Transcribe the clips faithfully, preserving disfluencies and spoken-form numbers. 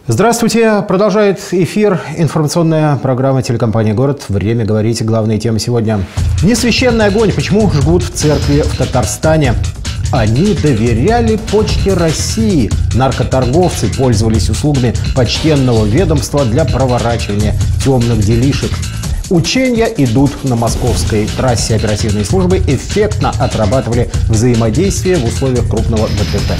Здравствуйте. Продолжает эфир информационная программа телекомпании «Город». Время говорить. Главные темы сегодня. Несвященный огонь. Почему жгут в церкви в Татарстане? Они доверяли Почте России. Наркоторговцы пользовались услугами почтенного ведомства для проворачивания темных делишек. Учения идут на московской трассе. Оперативные службы эффектно отрабатывали взаимодействие в условиях крупного ДТП.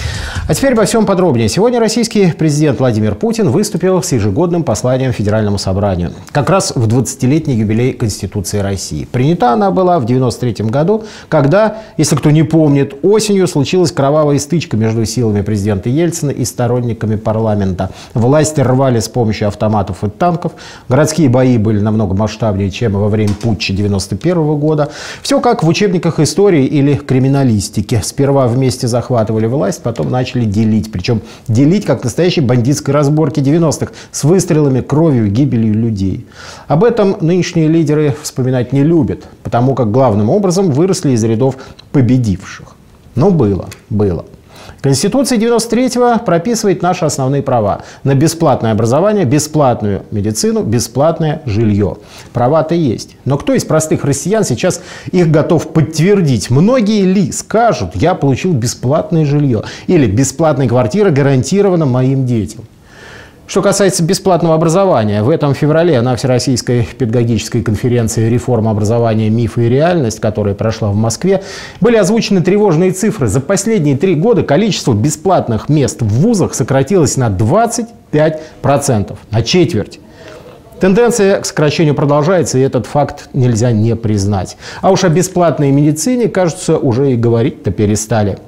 А теперь обо всем подробнее. Сегодня российский президент Владимир Путин выступил с ежегодным посланием Федеральному собранию. Как раз в двадцатилетний юбилей Конституции России. Принята она была в девяносто третьем году, когда, если кто не помнит, осенью случилась кровавая стычка между силами президента Ельцина и сторонниками парламента. Власти рвали с помощью автоматов и танков. Городские бои были намного масштабнее, чем во время путча девяносто первого года. Все как в учебниках истории или криминалистики. Сперва вместе захватывали власть, потом начали делить. Причем делить как настоящей бандитской разборки девяностых с выстрелами, кровью, гибелью людей. Об этом нынешние лидеры вспоминать не любят, потому как главным образом выросли из рядов победивших. Но было, было. Конституция девяносто третьего прописывает наши основные права. На бесплатное образование, бесплатную медицину, бесплатное жилье. Права-то есть. Но кто из простых россиян сейчас их готов подтвердить? Многие ли скажут: я получил бесплатное жилье или бесплатная квартира гарантирована моим детям? Что касается бесплатного образования, в этом феврале на Всероссийской педагогической конференции «Реформа образования. Мифы и реальность», которая прошла в Москве, были озвучены тревожные цифры. За последние три года количество бесплатных мест в вузах сократилось на двадцать пять процентов, на четверть. Тенденция к сокращению продолжается, и этот факт нельзя не признать. А уж о бесплатной медицине, кажется, уже и говорить-то перестали.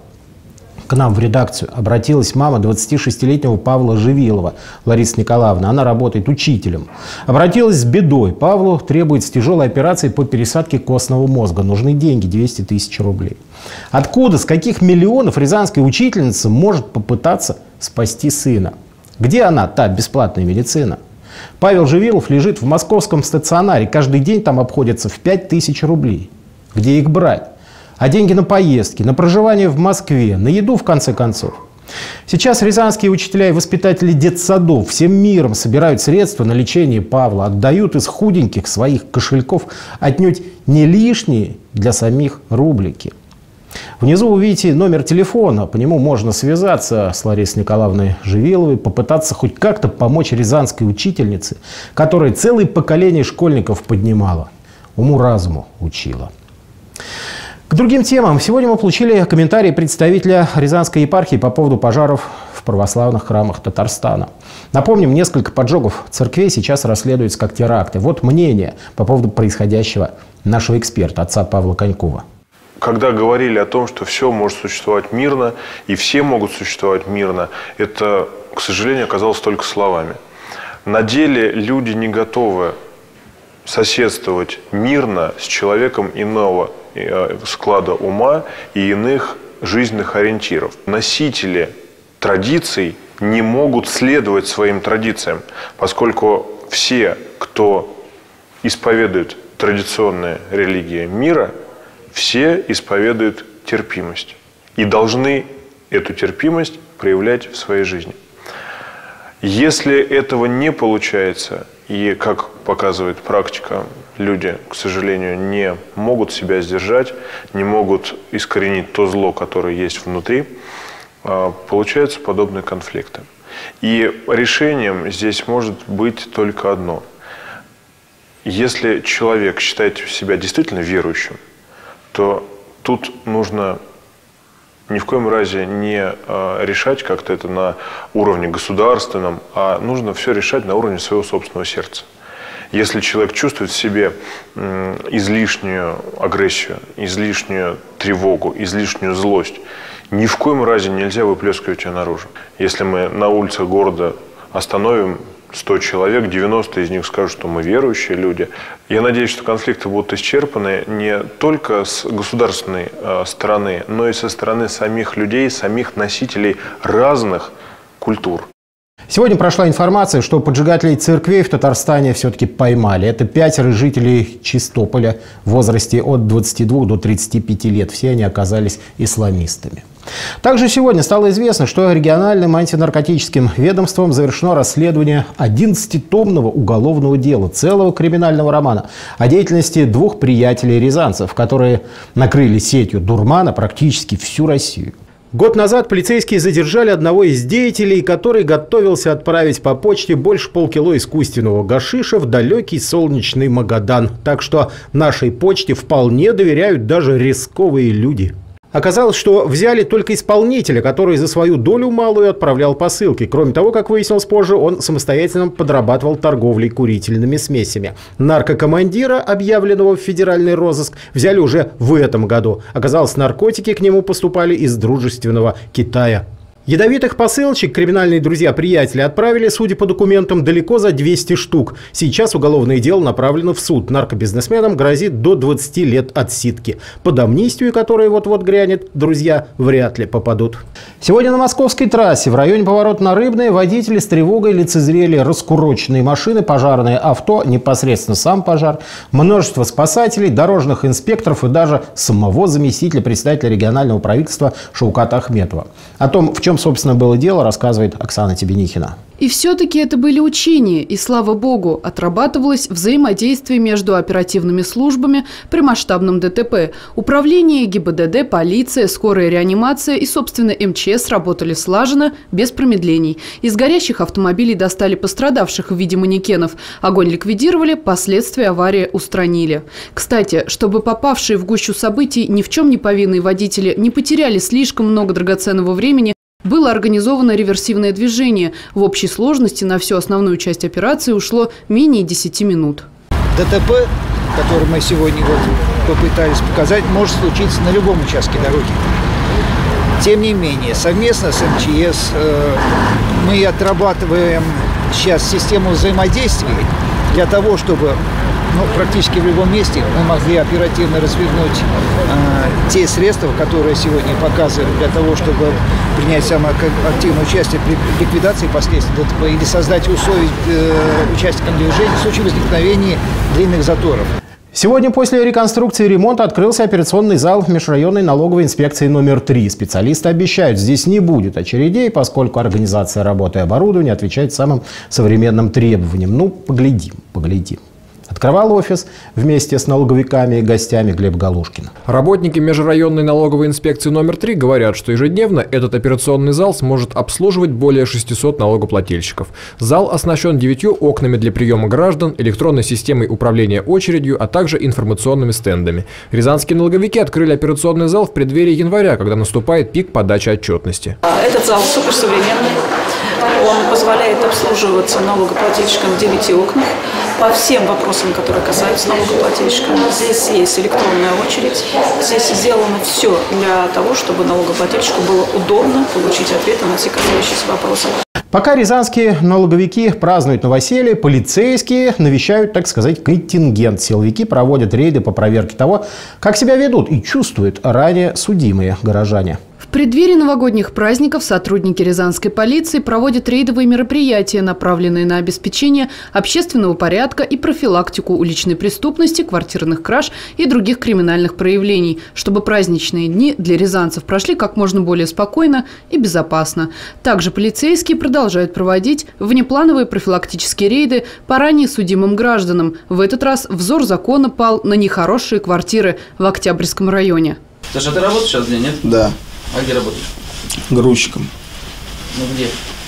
К нам в редакцию обратилась мама двадцатишестилетнего Павла Живилова, Лариса Николаевна. Она работает учителем. Обратилась с бедой. Павлу требуется тяжелая операция по пересадке костного мозга. Нужны деньги, двести тысяч рублей. Откуда, с каких миллионов рязанская учительница может попытаться спасти сына? Где она, та бесплатная медицина? Павел Живилов лежит в московском стационаре. Каждый день там обходится в пять тысяч рублей. Где их брать? А деньги на поездки, на проживание в Москве, на еду, в конце концов. Сейчас рязанские учителя и воспитатели детсадов всем миром собирают средства на лечение Павла, отдают из худеньких своих кошельков отнюдь не лишние для самих рублики. Внизу вы видите номер телефона, по нему можно связаться с Ларисой Николаевной Живиловой, попытаться хоть как-то помочь рязанской учительнице, которая целое поколение школьников поднимала, уму-разуму учила. К другим темам. Сегодня мы получили комментарии представителя Рязанской епархии по поводу пожаров в православных храмах Татарстана. Напомним, несколько поджогов церквей сейчас расследуются как теракты. Вот мнение по поводу происходящего нашего эксперта, отца Павла Конькова. Когда говорили о том, что все может существовать мирно и все могут существовать мирно, это, к сожалению, оказалось только словами. На деле люди не готовы соседствовать мирно с человеком иного склада ума и иных жизненных ориентиров. Носители традиций не могут следовать своим традициям, поскольку все, кто исповедует традиционные религии мира, все исповедуют терпимость и должны эту терпимость проявлять в своей жизни. Если этого не получается, и, как показывает практика, люди, к сожалению, не могут себя сдержать, не могут искоренить то зло, которое есть внутри, получаются подобные конфликты. И решением здесь может быть только одно. Если человек считает себя действительно верующим, то тут нужно ни в коем разе не решать как-то это на уровне государственном, а нужно все решать на уровне своего собственного сердца. Если человек чувствует в себе излишнюю агрессию, излишнюю тревогу, излишнюю злость, ни в коем разе нельзя выплескивать ее наружу. Если мы на улицах города остановим сто человек, девяносто из них скажут, что мы верующие люди. Я надеюсь, что конфликты будут исчерпаны не только с государственной э, стороны, но и со стороны самих людей, самих носителей разных культур. Сегодня прошла информация, что поджигателей церквей в Татарстане все-таки поймали. Это пятеро жителей Чистополя в возрасте от двадцати двух до тридцати пяти лет. Все они оказались исламистами. Также сегодня стало известно, что региональным антинаркотическим ведомством завершено расследование одиннадцатитомного уголовного дела, целого криминального романа о деятельности двух приятелей рязанцев, которые накрыли сетью дурмана практически всю Россию. Год назад полицейские задержали одного из деятелей, который готовился отправить по почте больше полкило искусственного гашиша в далекий солнечный Магадан. Так что нашей почте вполне доверяют даже рисковые люди. Оказалось, что взяли только исполнителя, который за свою долю малую отправлял посылки. Кроме того, как выяснилось позже, он самостоятельно подрабатывал торговлей курительными смесями. Наркокомандира, объявленного в федеральный розыск, взяли уже в этом году. Оказалось, наркотики к нему поступали из дружественного Китая. Ядовитых посылочек криминальные друзья-приятели отправили, судя по документам, далеко за двести штук. Сейчас уголовное дело направлено в суд. Наркобизнесменам грозит до двадцати лет отсидки. Под амнистию, которая вот-вот грянет, друзья вряд ли попадут. Сегодня на московской трассе в районе поворота на Рыбное водители с тревогой лицезрели раскуроченные машины, пожарное авто, непосредственно сам пожар, множество спасателей, дорожных инспекторов и даже самого заместителя председателя регионального правительства Шауката Ахметова. О том, в чем, собственно, было дело, рассказывает Оксана Тебенихина. И все-таки это были учения, и, слава богу, отрабатывалось взаимодействие между оперативными службами при масштабном ДТП. Управление, ГИБДД, полиция, скорая реанимация и, собственно, эм че эс работали слаженно, без промедлений. Из горящих автомобилей достали пострадавших в виде манекенов. Огонь ликвидировали, последствия аварии устранили. Кстати, чтобы попавшие в гущу событий ни в чем не повинные водители не потеряли слишком много драгоценного времени, было организовано реверсивное движение. В общей сложности на всю основную часть операции ушло менее десяти минут. ДТП, который мы сегодня вот попытались показать, может случиться на любом участке дороги. Тем не менее, совместно с эм че эс э, мы отрабатываем сейчас систему взаимодействия для того, чтобы ну, практически в любом месте мы могли оперативно развернуть э, те средства, которые сегодня показывают для того, чтобы принять самое активное участие при ликвидации последствий ДТП или создать условия э, участникам движения в случае возникновения длинных заторов. Сегодня после реконструкции и ремонта открылся операционный зал межрайонной налоговой инспекции номер три. Специалисты обещают, здесь не будет очередей, поскольку организация работы и оборудования отвечает самым современным требованиям. Ну, поглядим, поглядим. Открывал офис вместе с налоговиками и гостями Глеб Галушкин. Работники межрайонной налоговой инспекции номер три говорят, что ежедневно этот операционный зал сможет обслуживать более шестисот налогоплательщиков. Зал оснащен девятью окнами для приема граждан, электронной системой управления очередью, а также информационными стендами. Рязанские налоговики открыли операционный зал в преддверии января, когда наступает пик подачи отчетности. Этот зал суперсовременный. Он позволяет обслуживаться налогоплательщикам в девяти окнах по всем вопросам, которые касаются налогоплательщиков. Здесь есть электронная очередь. Здесь сделано все для того, чтобы налогоплательщику было удобно получить ответы на все касающиеся вопросы. Пока рязанские налоговики празднуют новоселье, полицейские навещают, так сказать, контингент. Силовики проводят рейды по проверке того, как себя ведут и чувствуют ранее судимые горожане. В преддверии новогодних праздников сотрудники рязанской полиции проводят рейдовые мероприятия, направленные на обеспечение общественного порядка и профилактику уличной преступности, квартирных краж и других криминальных проявлений, чтобы праздничные дни для рязанцев прошли как можно более спокойно и безопасно. Также полицейские продолжают проводить внеплановые профилактические рейды по ранее судимым гражданам. В этот раз взор закона пал на нехорошие квартиры в Октябрьском районе. Саша, ты работаешь сейчас где, нет? Да. А где работаешь? Грузчиком. Ну где?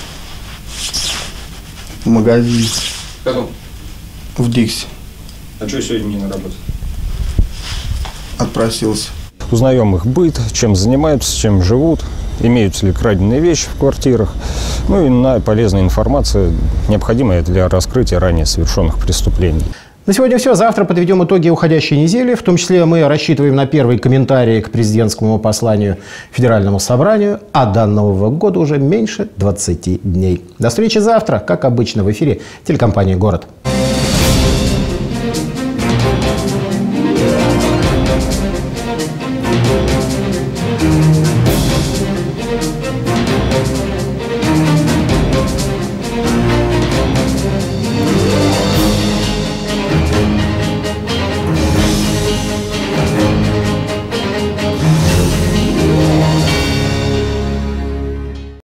В магазине. В каком? В Дикси. А что сегодня не на работу? Отпросился. Узнаем их быт, чем занимаются, чем живут, имеются ли краденые вещи в квартирах. Ну и иная полезная информация, необходимая для раскрытия ранее совершенных преступлений. На сегодня все. Завтра подведем итоги уходящей недели. В том числе мы рассчитываем на первые комментарии к президентскому посланию Федеральному собранию. А до Нового года уже меньше двадцати дней. До встречи завтра, как обычно, в эфире телекомпании «Город».